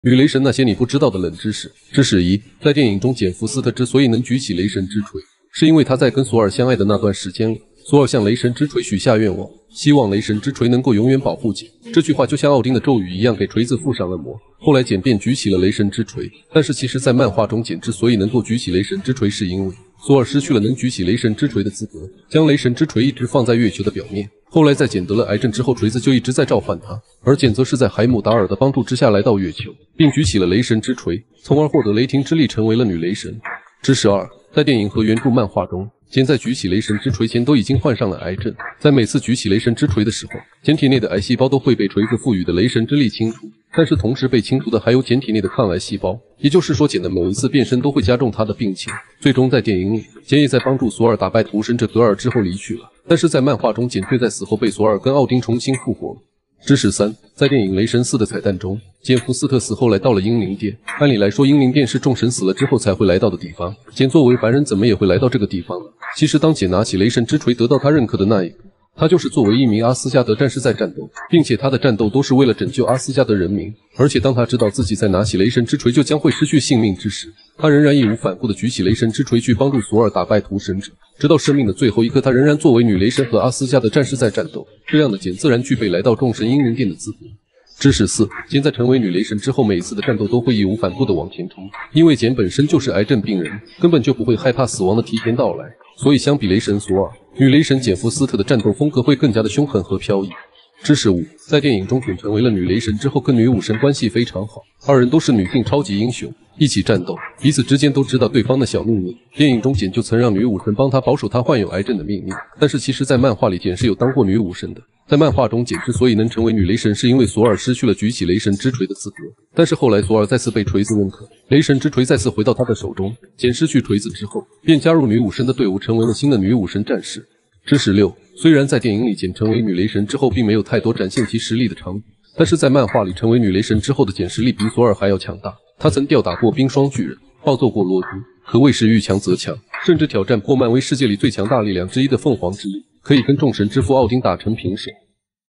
女雷神那些你不知道的冷知识。知识一：在电影中，简·福斯特之所以能举起雷神之锤，是因为他在跟索尔相爱的那段时间里，索尔向雷神之锤许下愿望，希望雷神之锤能够永远保护简。这句话就像奥丁的咒语一样，给锤子附上了魔。后来简便举起了雷神之锤，但是其实在漫画中，简之所以能够举起雷神之锤，是因为索尔失去了能举起雷神之锤的资格，将雷神之锤一直放在月球的表面。后来在简得了癌症之后，锤子就一直在召唤他，而简则是在海姆达尔的帮助之下来到月球，并举起了雷神之锤，从而获得雷霆之力，成为了女雷神。知识二：在电影和原著漫画中，简在举起雷神之锤前都已经患上了癌症，在每次举起雷神之锤的时候，简体内的癌细胞都会被锤子赋予的雷神之力清除，但是同时被清除的还有简体内的抗癌细胞，也就是说简的每一次变身都会加重他的病情。最终在电影里，简也在帮助索尔打败屠神者格尔之后离去了，但是在漫画中，简却在死后被索尔跟奥丁重新复活。知识三：在电影《雷神4》的彩蛋中，简·福斯特死后来到了英灵殿。按理来说，英灵殿是众神死了之后才会来到的地方，简作为凡人怎么也会来到这个地方呢？其实当简拿起雷神之锤得到他认可的那一刻，他就是作为一名阿斯加德战士在战斗，并且他的战斗都是为了拯救阿斯加德人民。而且当他知道自己在拿起雷神之锤就将会失去性命之时，他仍然义无反顾地举起雷神之锤去帮助索尔打败屠神者，直到生命的最后一刻，他仍然作为女雷神和阿斯加德战士在战斗。这样的简自然具备来到众神英灵殿的资格。知识四：简在成为女雷神之后，每一次的战斗都会义无反顾地往前冲，因为简本身就是癌症病人，根本就不会害怕死亡的提前到来，所以相比雷神索尔，女雷神简·福斯特的战斗风格会更加的凶狠和飘逸。知识五：在电影中，简成为了女雷神之后，跟女武神关系非常好，二人都是女性超级英雄，一起战斗，彼此之间都知道对方的小秘密。电影中，简就曾让女武神帮她保守她患有癌症的秘密，但是其实在漫画里，简是有当过女武神的。在漫画中，简之所以能成为女雷神，是因为索尔失去了举起雷神之锤的资格，但是后来索尔再次被锤子认可，雷神之锤再次回到他的手中，简失去锤子之后，便加入女武神的队伍，成为了新的女武神战士。知识六：虽然在电影里简成为女雷神之后并没有太多展现其实力的场景，但是在漫画里成为女雷神之后的简实力比索尔还要强大。她曾吊打过冰霜巨人，暴揍过洛基，可谓是遇强则强，甚至挑战破漫威世界里最强大力量之一的凤凰之力，可以跟众神之父奥丁打成平手。